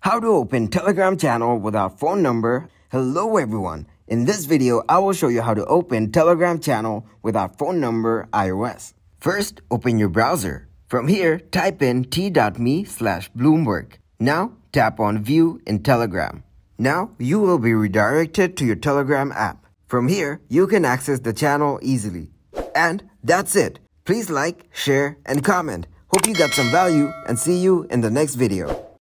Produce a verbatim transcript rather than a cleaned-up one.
How to open Telegram channel without phone number. Hello everyone. In this video, I will show you how to open Telegram channel without phone number iOS. First, open your browser. From here, type in t.me slash Bloomberg. Now, tap on View in Telegram. Now, you will be redirected to your Telegram app. From here, you can access the channel easily. And that's it. Please like, share, and comment. Hope you got some value and see you in the next video.